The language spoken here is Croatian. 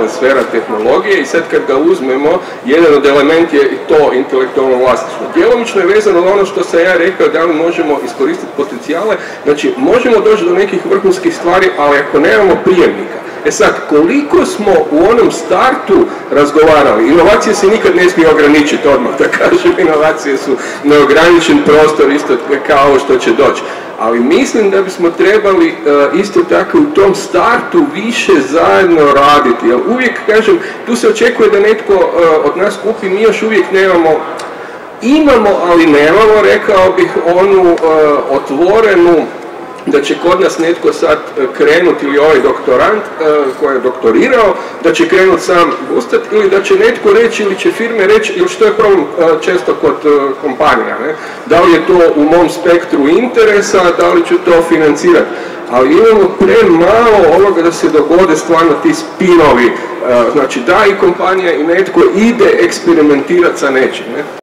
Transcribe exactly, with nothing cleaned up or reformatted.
sfera tehnologije i sad kad ga uzmemo, jedan od elementa je i to intelektualno vlasništvo. Djelomično je vezano na ono što sam ja rekao, da li možemo iskoristiti potencijale, znači možemo doći do nekih vrhunskih stvari, ali ako nemamo prijemnika. E sad, koliko smo u onom startu razgovarali, inovacije se nikad ne smije ograničiti odmah, da kažem, inovacije su neograničen prostor isto kao što će doći. Ali mislim da bismo trebali uh, isto tako u tom startu više zajedno raditi, jer uvijek, kažem, tu se očekuje da netko uh, od nas kupi, mi još uvijek nemamo, imamo, ali nemamo, rekao bih, onu uh, otvorenu, da će kod nas netko sad krenuti ili ovaj doktorant koji je doktorirao, da će krenuti sam gustati ili da će netko reći ili će firme reći, ili što je problem često kod kompanija, ne? Da li je to u mom spektru interesa, da li ću to financirati. Ali imamo premalo ovoga da se dogode stvarno ti spinovi, znači da i kompanija i netko ide eksperimentirati sa nečim. Ne?